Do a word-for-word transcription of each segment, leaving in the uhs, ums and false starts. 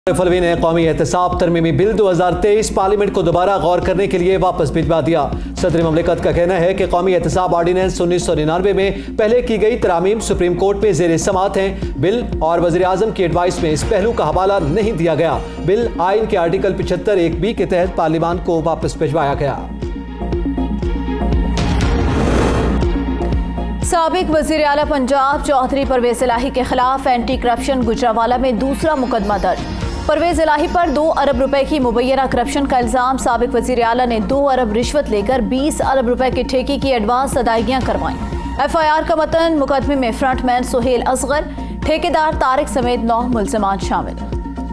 फलवी ने कौमी एहतसाब तरमीमी बिल दो हज़ार तेईस पार्लियामेंट को दोबारा गौर करने के लिए वापस भिजवा दिया। सदर ममलिकत का कहना है कि कौमी एहतसाब ऑर्डिनेंस उन्नीस सौ निन्यानवे में पहले की गई तरामीम सुप्रीम कोर्ट में जेर समाअत हैं। बिल और वज़ीर आज़म की एडवाइस में इस पहलू का हवाला नहीं दिया गया। बिल आइन के आर्टिकल पिछहत्तर एक बी के तहत पार्लियामान को वापस भिजवाया गया। साबिक वज़ीर आला पंजाब चौधरी परवेज इलाही के खिलाफ एंटी करप्शन गुजरांवाला में दूसरा मुकदमा दर्ज। परवेज इलाही पर दो अरब रुपए की मुबैना करप्शन का इल्जाम। साबिक वज़ीर आला ने दो अरब रिश्वत लेकर बीस अरब रुपए के ठेके की एडवांस अदायगियां करवाईं। एफ आई आर का मतन मुकदमे में फ्रंटमैन सुहेल असगर, ठेकेदार तारिक समेत नौ मुल्ज़िमान शामिल।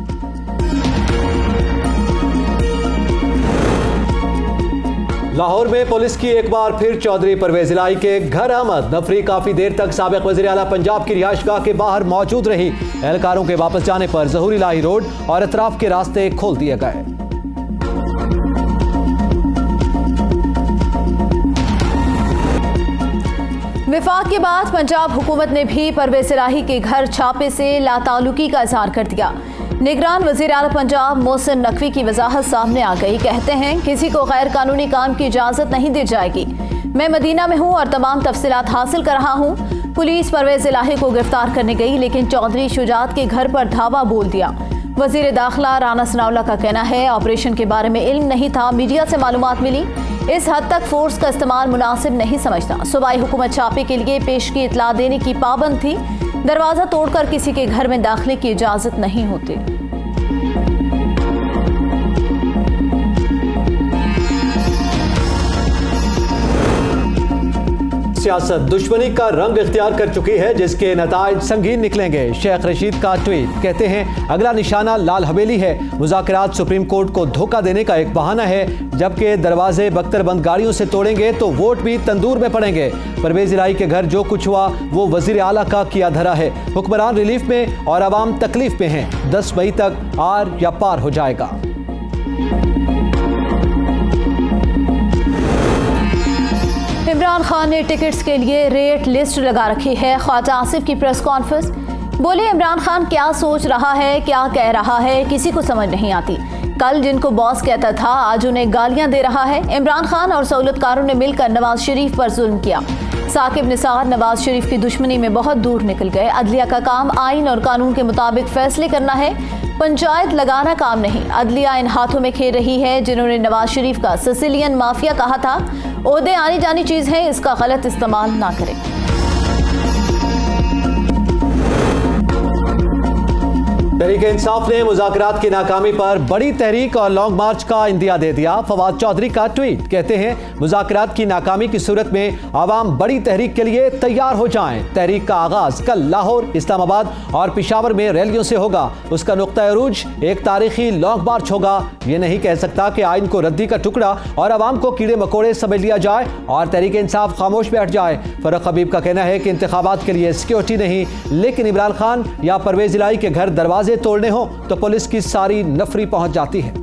लाहौर में पुलिस की एक बार फिर चौधरी परवेज इलाही के घर आमद। नफरी काफी देर तक साबिक वज़ीर आला पंजाब की रिहाइशगाह के बाहर मौजूद रही। एहलकारों के वापस जाने पर ज़हूर इलाही रोड और अतराफ के रास्ते खोल दिए गए। विफाक के बाद पंजाब हुकूमत ने भी परवेज इलाही के घर छापे से लाताल्लुकी का इजहार कर दिया। निगरान वज़ीर आला पंजाब मोहसिन नकवी की वजाहत सामने आ गई। कहते हैं किसी को गैर कानूनी काम की इजाज़त नहीं दी जाएगी। मैं मदीना में हूँ और तमाम तफसीलात हासिल कर रहा हूँ। पुलिस परवेज इलाही को गिरफ्तार करने गई, लेकिन चौधरी शुजात के घर पर धावा बोल दिया। वज़ीर दाखिला राना सनाउल्लाह का कहना है ऑपरेशन के बारे में इल्म नहीं था, मीडिया से मालूमात मिली। इस हद तक फोर्स का इस्तेमाल मुनासिब नहीं समझता। सूबाई हुकूमत छापे के लिए पेश की इतला देने की पाबंद थी। दरवाजा तोड़कर किसी के घर में दाखिले की इजाजत नहीं होती। सियासत दुश्मनी का रंग इख्तियार कर चुकी है, जिसके नताइज संगीन निकलेंगे। शेख रशीद का ट्वीट। कहते हैं अगला निशाना लाल हवेली है। मुज़ाकरात सुप्रीम कोर्ट को धोखा देने का एक बहाना है। जबकि दरवाजे बख्तरबंद गाड़ियों से तोड़ेंगे तो वोट भी तंदूर में पड़ेंगे। परवेज इलाही के घर जो कुछ हुआ वो वज़ीर आला का किया धरा है। हुक्मरान रिलीफ में और आवाम तकलीफ में हैं। दस मई तक आर या पार हो जाएगा। इमरान खान ने टिकट्स के लिए रेट लिस्ट लगा रखी है। ख्वाजा आसिफ की प्रेस कॉन्फ्रेंस। बोले इमरान खान क्या सोच रहा है, क्या कह रहा है, किसी को समझ नहीं आती। कल जिनको बॉस कहता था आज उन्हें गालियां दे रहा है। इमरान खान और सहूलतकारों ने मिलकर नवाज शरीफ पर जुल्म किया। साकिब निसार नवाज शरीफ की दुश्मनी में बहुत दूर निकल गए। अदलिया का काम आइन और कानून के मुताबिक फैसले करना है, पंचायत लगाना काम नहीं। अदलिया इन हाथों में खेल रही है जिन्होंने नवाज शरीफ का सिसिलियन माफिया कहा था। ओहदे आनी जानी चीज है, इसका गलत इस्तेमाल ना करें। तहरीक इंसाफ ने मुज़ाकरात की नाकामी पर बड़ी तहरीक और लॉन्ग मार्च का इंदिया दे दिया। फवाद चौधरी का ट्वीट। कहते हैं मुज़ाकरात की नाकामी की सूरत में आवाम बड़ी तहरीक के लिए तैयार हो जाएं। तहरीक का आगाज कल लाहौर, इस्लामाबाद और पेशावर में रैलियों से होगा। उसका नुक्ता अरूज एक तारीखी लॉन्ग मार्च होगा। ये नहीं कह सकता कि आइन को रद्दी का टुकड़ा और आवाम को कीड़े मकोड़े समझ लिया जाए और तहरीक इंसाफ खामोश बैठ जाए। फरक हबीब का कहना है कि इंतखाबात के लिए सिक्योरिटी नहीं, लेकिन इमरान खान या परवेज इलाही के घर दरवाजे तोड़ने हो तो पुलिस की सारी नफरी पहुंच जाती है।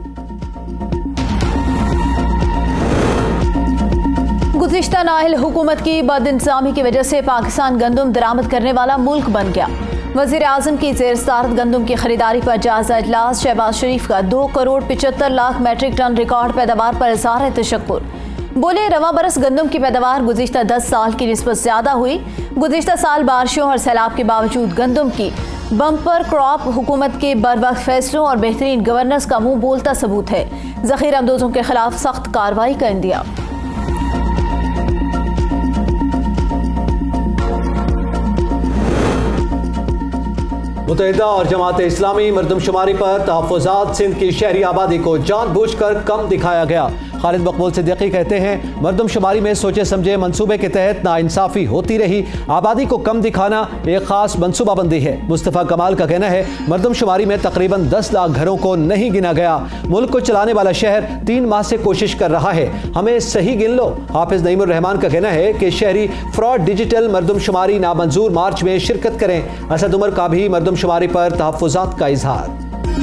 गुज़िश्ता नाअहल हुकूमत की बदइंतज़ामी की वजह से पाकिस्तान गंदम दरामद करने वाला मुल्क बन गया। वज़ीर आज़म की ज़ेर सदारत गंदम की खरीदारी पर जायजा इजलास। शहबाज शरीफ का दो करोड़ पिचहत्तर लाख मैट्रिक टन रिकॉर्ड पैदावार पर इज़हार है तशक्कुर। बोले रवा बरस गंदम की पैदावार गुज़िश्ता दस साल की निस्बत ज्यादा हुई। गुज़िश्ता साल बारिशों और सैलाब के बावजूद गंदम की बम्पर क्रॉप हुकूमत के बरवक्त फैसलों और बेहतरीन गवर्नेंस का मुंह बोलता सबूत है। ज़ख़ीरा अंदोजों के खिलाफ सख्त कार्रवाई का इंदिया। मुत्तहिदा और जमात इस्लामी मरदमशुमारी पर तहफ़्फ़ुज़ात सिंध की शहरी आबादी को जानबूझकर कम दिखाया गया। खालिद मकबूल सिद्दीकी कहते हैं मरदमशुमारी में सोचे समझे मंसूबे के तहत नाइंसाफ़ी होती रही। आबादी को कम दिखाना एक खास मनसूबाबंदी है। मुस्तफ़ा कमाल का कहना है मरदमशुमारी में तकरीबन दस लाख घरों को नहीं गिना गया। मुल्क को चलाने वाला शहर तीन माह से कोशिश कर रहा है, हमें सही गिन लो। हाफिज नईमुर रहमान का कहना है कि शहरी फ्रॉड डिजिटल मरदमशुमारी नामंजूर मार्च में शिरकत करें। असद उमर का भी मरदमशुमारी पर तहफ़्फ़ुज़ात का इजहार।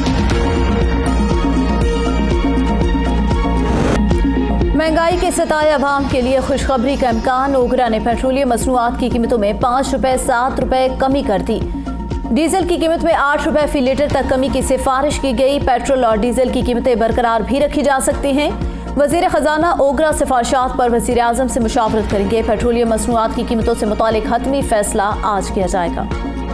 महंगाई के सताए अवाम के लिए खुशखबरी का इम्कान। ओगरा ने पेट्रोलियम मसनूआत की कीमतों में पाँच रुपये सात रुपये कमी कर दी। डीजल की कीमत में आठ रुपए फी लीटर तक कमी की सिफारिश की गई। पेट्रोल और डीजल की कीमतें बरकरार भी रखी जा सकती हैं। वजीर खजाना ओगरा सिफारिशात पर वजीर आजम से मुशावरत करेंगे। पेट्रोलियम मसनूआत की कीमतों से मुतालिक हतमी फैसला आज किया जाएगा।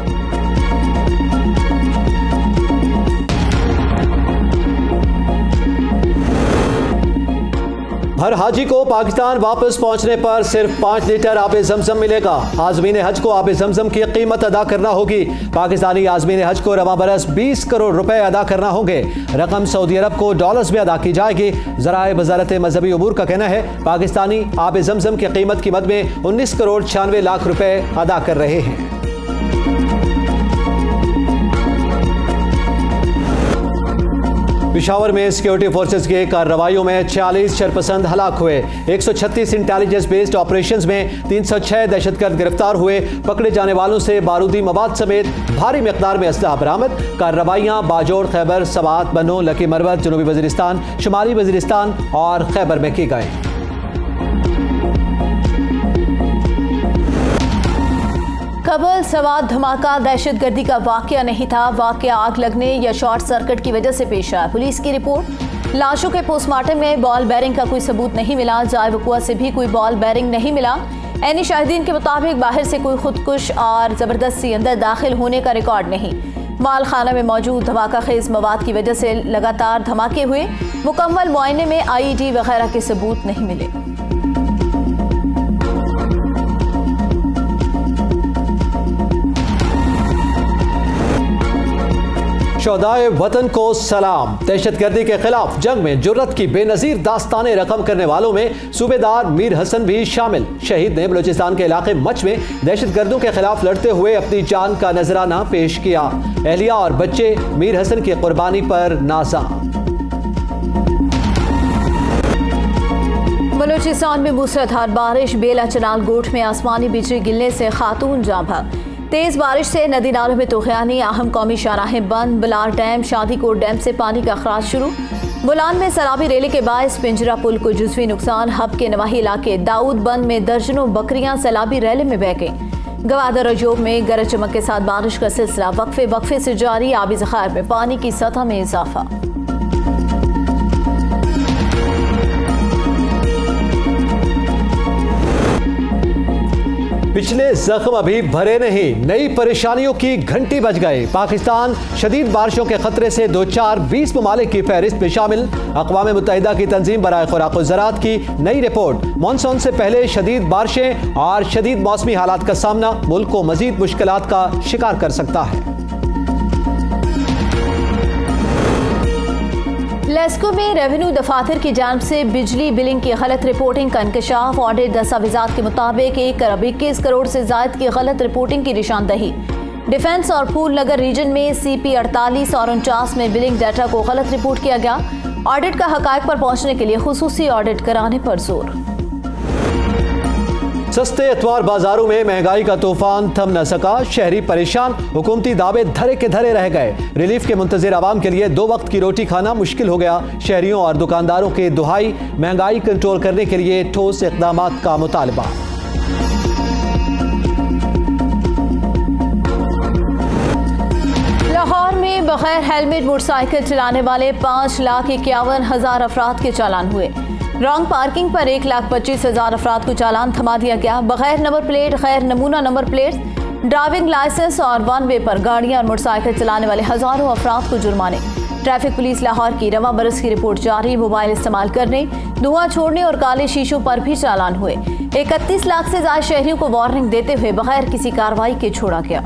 हर हाजी को पाकिस्तान वापस पहुंचने पर सिर्फ पाँच लीटर आबे जमजम मिलेगा। आज़मीन हज को आबे जमजम की कीमत अदा करना होगी। पाकिस्तानी आज़मीन हज को रवा बरस बीस करोड़ रुपए अदा करना होंगे। रकम सऊदी अरब को डॉलर्स में अदा की जाएगी। ज़राए वज़ारत मजहबी उमूर का कहना है पाकिस्तानी आबे जमजम की कीमत की मद में उन्नीस करोड़ छियानवे लाख रुपए अदा कर रहे हैं। पिशावर में सिक्योरिटी फोर्सेस के कार्रवाइयों में छियालीस शरपसंद हलाक हुए। एक सौ छत्तीस इंटेलिजेंस बेस्ड ऑपरेशंस में तीन सौ छह दहशतगर्द गिरफ्तार हुए। पकड़े जाने वालों से बारूदी मवाद समेत भारी मिकदार में असलहा बरामद। कार्रवाइयां बाजोड़, खैबर, सवात, बनो, लकी मरवत, जनूबी वजीरिस्तान, शुमाली वजीरिस्तान और खैबर में की गई। कबल सवात धमाका दहशतगर्दी का वाकया नहीं था। वाकया आग लगने या शॉर्ट सर्किट की वजह से पेश आया। पुलिस की रिपोर्ट, लाशों के पोस्टमार्टम में बॉल बेरिंग का कोई सबूत नहीं मिला। जाए वकुआ से भी कोई बॉल बेरिंग नहीं मिला। ऐनी शाहिदीन के मुताबिक बाहर से कोई खुदकुश और जबरदस्ती अंदर दाखिल होने का रिकॉर्ड नहीं। माल खाना में मौजूद धमाका खेज मवाद की वजह से लगातार धमाके हुए। मुकम्मल मुआयने में आई ई डी वगैरह के सबूत नहीं मिले। शोहदाए वतन को सलाम। दहशतगर्दी के खिलाफ जंग में जुर्रत की बेनजीर दास्तानें रकम करने वालों में सूबेदार मीर हसन भी शामिल। शहीद ने बलूचिस्तान के इलाके मच में दहशतगर्दों के खिलाफ लड़ते हुए अपनी जान का नजराना पेश किया। एहलिया और बच्चे मीर हसन की कुर्बानी पर नाज़ा। बलूचिस्तान में मूसलाधार बारिश। बेला चनाल गोठ में आसमानी बिजली गिरने से खातून जाँ भाग। तेज बारिश से नदी नालों में तूफ़ानी। अहम कौमी शाहराहें बंद। बलार डैम, शादीकोट डैम से पानी का अखराज शुरू। बुलान में सैलाबी रेले के बायस पिंजरा पुल को जुज़वी नुकसान। हब के नवाही इलाके दाऊद बंद में दर्जनों बकरियां सैलाबी रेले में बह गईं। गवादर रजोब में गरज चमक के साथ बारिश का सिलसिला वक्फे वक्फे से जारी। आबी ज़खायर में पानी की सतह में इजाफा। पिछले जख्म अभी भरे नहीं, नई परेशानियों की घंटी बज गई। पाकिस्तान शदीद बारिशों के खतरे से दो चार बीस ममालिक की फहरिस्त में शामिल। अक़वाम मुत्तहिदा की तंजीम बराए खुराक व ज़राअत की नई रिपोर्ट। मानसून से पहले शदीद बारिशें और शदीद मौसमी हालात का सामना मुल्क को मजीद मुश्किलात का शिकार कर सकता है। लेस्को में रेवेन्यू दफातर की जानिब से बिजली बिलिंग की गलत रिपोर्टिंग का इंकशाफ। ऑडिट दस्तावेजात के मुताबिक एक अरब इक्कीस करोड़ से जायद की गलत रिपोर्टिंग की निशानदही। डिफेंस और फूल नगर रीजन में सी पी अड़तालीस और उनचास में बिलिंग डाटा को गलत रिपोर्ट किया गया। ऑडिट का हकायक पर पहुंचने के लिए खुसूसी ऑडिट कराने पर जोर। सस्ते एतवार बाजारों में महंगाई का तूफान थम न सका। शहरी परेशान, हुकूमती दावे धरे के धरे रह गए। रिलीफ के मुंतजिर आवाम के लिए दो वक्त की रोटी खाना मुश्किल हो गया। शहरियों और दुकानदारों के दुहाई, महंगाई कंट्रोल करने के लिए ठोस इक़दामात का मुतालबा। लाहौर में बगैर हेलमेट मोटरसाइकिल चलाने वाले पाँच लाख इक्यावन हजार अफराद के चालान हुए। रॉन्ग पार्किंग पर एक लाख पच्चीस हजार अफराद को चालान थमा दिया गया। बगैर नंबर प्लेट, गैर नमूना नंबर प्लेट, ड्राइविंग लाइसेंस और वन वे पर गाड़ियां और मोटरसाइकिल चलाने वाले हजारों अफराद को जुर्माने। ट्रैफिक पुलिस लाहौर की रवा बरस की रिपोर्ट जारी। मोबाइल इस्तेमाल करने, धुआं छोड़ने और काले शीशों पर भी चालान हुए। इकतीस लाख से ज्यादा शहरियों को वार्निंग देते हुए बगैर किसी कार्रवाई के छोड़ा गया।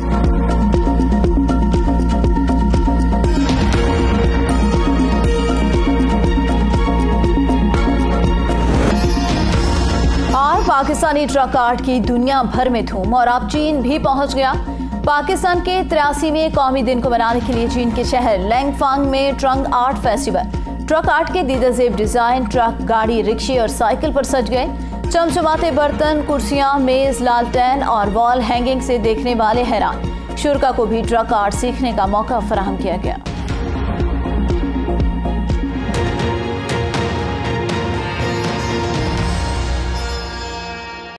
पाकिस्तानी ट्रक आर्ट की दुनिया भर में धूम और अब चीन भी पहुंच गया। पाकिस्तान के तिरासीवें कौमी दिन को मनाने के लिए चीन के शहर लैंगफांग में truck art festival. Truck art के दीदार डिजाइन ट्रक, गाड़ी, रिक्शे और साइकिल पर सज गए। चमचमाते बर्तन, कुर्सियां, मेज, लालटेन और वॉल हैंगिंग से देखने वाले हैरान। शुरा को भी ट्रक आर्ट सीखने का मौका फराहम किया गया।